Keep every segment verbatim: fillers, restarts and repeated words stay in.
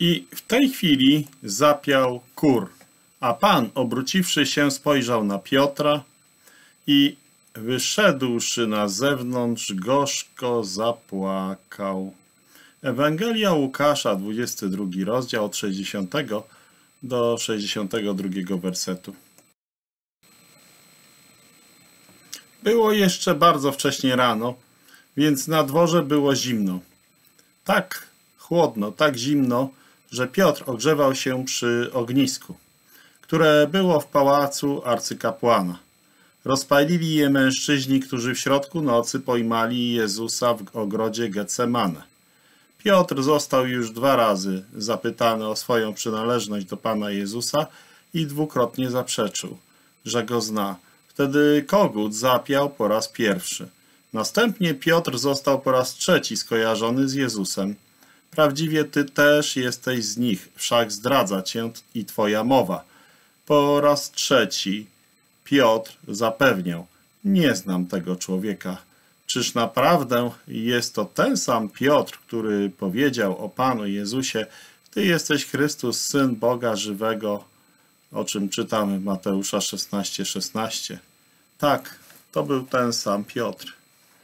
I w tej chwili zapiał kur, a Pan, obróciwszy się, spojrzał na Piotra i wyszedłszy na zewnątrz, gorzko zapłakał. Ewangelia Łukasza, dwudziesty drugi rozdział, od sześćdziesiątego do sześćdziesiątego drugiego wersetu. Było jeszcze bardzo wcześnie rano, więc na dworze było zimno. Tak chłodno, tak zimno, że Piotr ogrzewał się przy ognisku, które było w pałacu arcykapłana. Rozpalili je mężczyźni, którzy w środku nocy pojmali Jezusa w ogrodzie Getsemane. Piotr został już dwa razy zapytany o swoją przynależność do Pana Jezusa i dwukrotnie zaprzeczył, że go zna. Wtedy kogut zapiał po raz pierwszy. Następnie Piotr został po raz trzeci skojarzony z Jezusem. Prawdziwie ty też jesteś z nich, wszak zdradza cię i twoja mowa. Po raz trzeci Piotr zapewniał, nie znam tego człowieka. Czyż naprawdę jest to ten sam Piotr, który powiedział o Panu Jezusie, ty jesteś Chrystus, Syn Boga żywego, o czym czytamy w Mateusza szesnaście szesnaście. Tak, to był ten sam Piotr.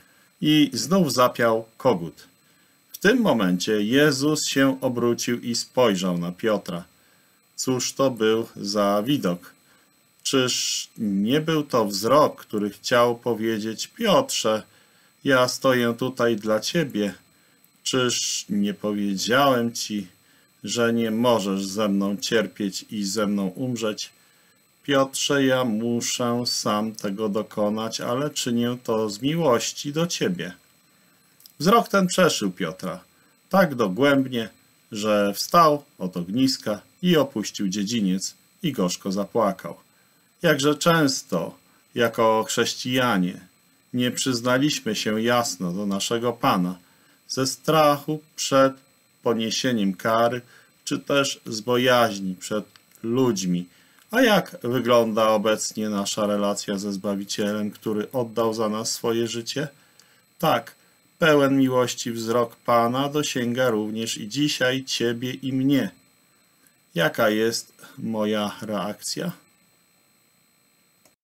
I znów zapiał kogut. W tym momencie Jezus się obrócił i spojrzał na Piotra. Cóż to był za widok? Czyż nie był to wzrok, który chciał powiedzieć: Piotrze, ja stoję tutaj dla ciebie. Czyż nie powiedziałem ci, że nie możesz ze mną cierpieć i ze mną umrzeć? Piotrze, ja muszę sam tego dokonać, ale czynię to z miłości do ciebie. Wzrok ten przeszył Piotra tak dogłębnie, że wstał od ogniska i opuścił dziedziniec i gorzko zapłakał. Jakże często, jako chrześcijanie, nie przyznaliśmy się jasno do naszego Pana ze strachu przed poniesieniem kary, czy też z bojaźni przed ludźmi. A jak wygląda obecnie nasza relacja ze Zbawicielem, który oddał za nas swoje życie? Tak, pełen miłości wzrok Pana dosięga również i dzisiaj ciebie i mnie. Jaka jest moja reakcja?